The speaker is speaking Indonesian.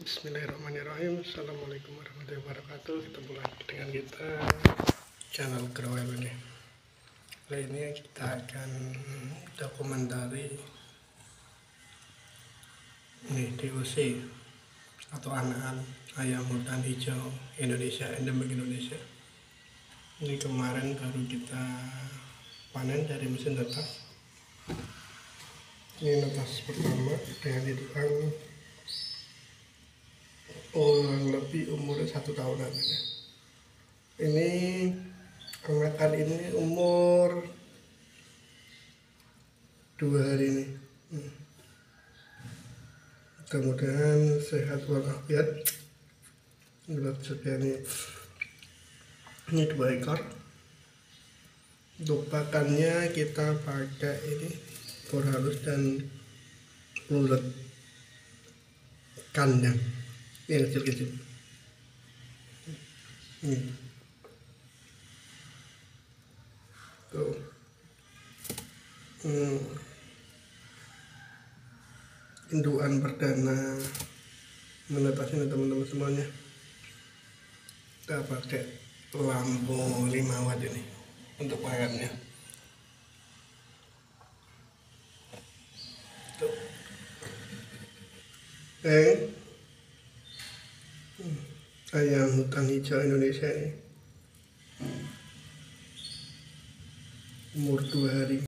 Bismillahirrahmanirrahim. Assalamualaikum warahmatullahi wabarakatuh. Ketemu lagi dengan kita channel Growel ini. Kali ini kita akan dokumentari DOC atau anakan ayam hutan hijau Indonesia, endemik Indonesia. Ini kemarin baru kita panen dari mesin netas. Ini netas pertama dengan hitungan lebih umurnya 1 tahunan. Ini anakan ini umur 2 hari ini. Mudah-mudahan sehat walafiat. Ini 2 ekor. Untuk pakannya kita pakai ini telur halus dan ulet kandang yang kecil-kecil. Tuh. Indukan perdana menetas ini teman-teman semuanya. Kita pakai lampu 5 watt ini untuk pakannya. Tuh. Ayam hutan hijau Indonesia ini umur 2 hari.